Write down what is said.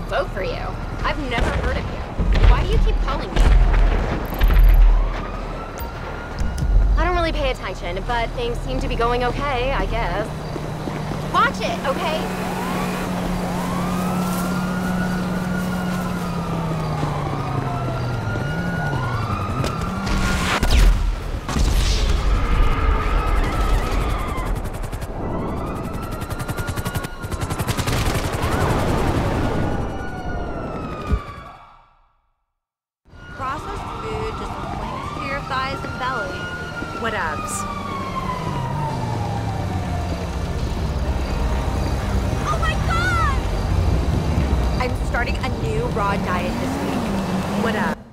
vote for you. I've never heard of you. Why do you keep calling me? I don't really pay attention, but things seem to be going okay, I guess. Watch it, okay? Processed food just clings to your thighs and belly. Whatevs. Oh my god! I'm starting a new raw diet this week. Whatevs.